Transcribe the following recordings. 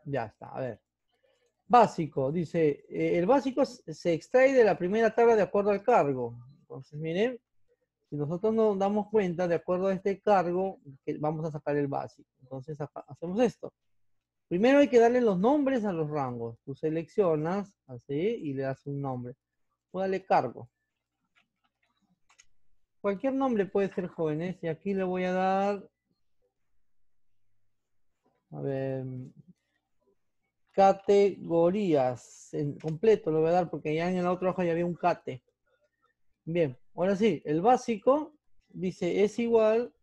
Ya está, a ver. Básico, dice, el básico se extrae de la primera tabla de acuerdo al cargo. Entonces, miren, si nosotros nos damos cuenta, de acuerdo a este cargo, que vamos a sacar el básico. Entonces, hacemos esto. Primero hay que darle los nombres a los rangos. Tú seleccionas, así, y le das un nombre. Tú dale cargo. Cualquier nombre puede ser, jóvenes. Y aquí le voy a dar, a ver, categorías. En completo lo voy a dar porque ya en la otra hoja ya había un cate. Bien, ahora sí, el básico dice es igual.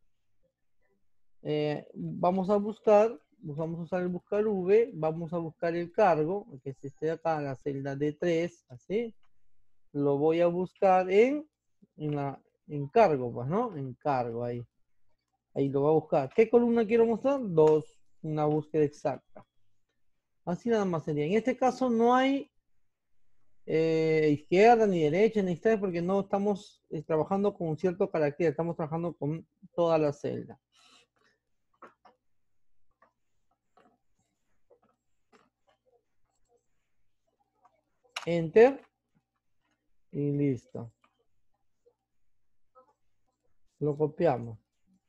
Vamos a buscar, vamos a usar el buscar V, vamos a buscar el cargo, que es este de acá, la celda D3, así. Lo voy a buscar en cargo, pues, ¿no? En cargo, ahí. Ahí lo voy a buscar. ¿Qué columna quiero mostrar? 2, una búsqueda exacta. Así nada más sería. En este caso no hay izquierda ni derecha ni izquierda porque no estamos trabajando con un cierto carácter, estamos trabajando con toda la celda. Enter y listo. Lo copiamos.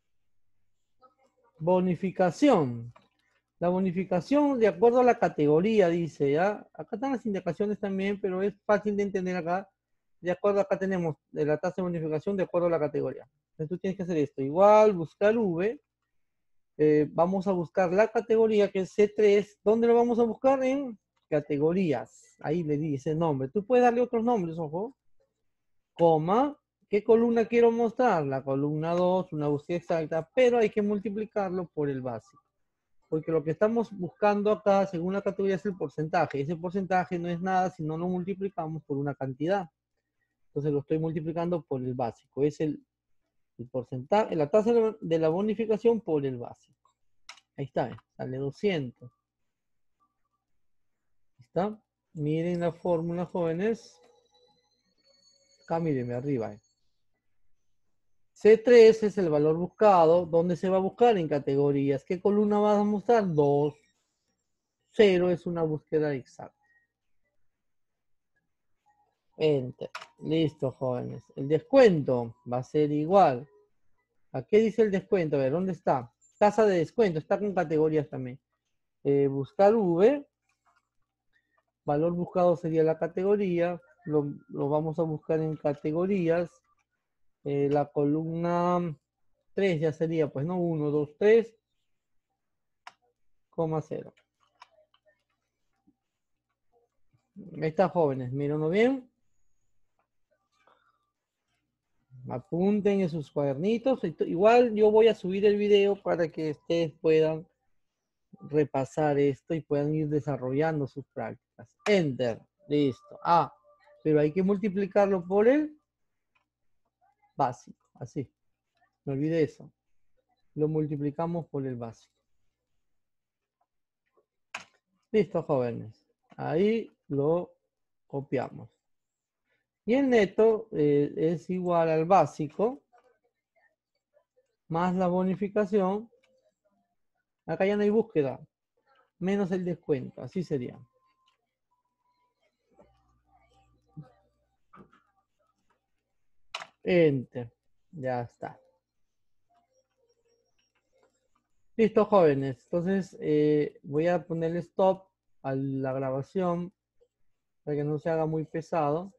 Bonificación. La bonificación de acuerdo a la categoría, dice, ¿ya? Acá están las indicaciones también, pero es fácil de entender acá. De acuerdo, acá tenemos de la tasa de bonificación de acuerdo a la categoría. Entonces tú tienes que hacer esto. Igual, buscar V. Vamos a buscar la categoría que es C3. ¿Dónde lo vamos a buscar? En categorías. Ahí le dice nombre. Tú puedes darle otros nombres, ojo. Coma. ¿Qué columna quiero mostrar? La columna 2, una búsqueda exacta, pero hay que multiplicarlo por el básico. Porque lo que estamos buscando acá, según la categoría, es el porcentaje. Ese porcentaje no es nada si no lo multiplicamos por una cantidad. Entonces lo estoy multiplicando por el básico. Es el porcentaje, la tasa de la bonificación por el básico. Ahí está, sale 200. ¿Está? Miren la fórmula, jóvenes. Acá mírenme arriba. C3 es el valor buscado. ¿Dónde se va a buscar? En categorías. ¿Qué columna vas a mostrar? 2. 0 es una búsqueda exacta. Enter. Listo, jóvenes. El descuento va a ser igual. ¿A qué dice el descuento? A ver, ¿dónde está? Tasa de descuento. Está con categorías también. Buscar V. Valor buscado sería la categoría. Lo vamos a buscar en categorías. La columna 3 ya sería, pues, ¿no? 1, 2, 3, 0. Ahí está, jóvenes. Mírenlo bien. Apunten en sus cuadernitos. Igual yo voy a subir el video para que ustedes puedan repasar esto y puedan ir desarrollando sus prácticas. Enter. Listo. Ah, pero hay que multiplicarlo por el básico. Así. No olvide eso. Lo multiplicamos por el básico. Listo, jóvenes. Ahí lo copiamos. Y el neto es igual al básico más la bonificación. Acá ya no hay búsqueda. Menos el descuento. Así sería. Enter. Ya está. Listo, jóvenes. Entonces voy a ponerle stop a la grabación para que no se haga muy pesado.